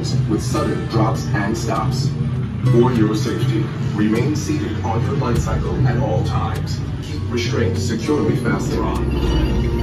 turns with sudden drops and stops. For your safety, remain seated on your light cycle at all times. Keep restraints securely fastened on.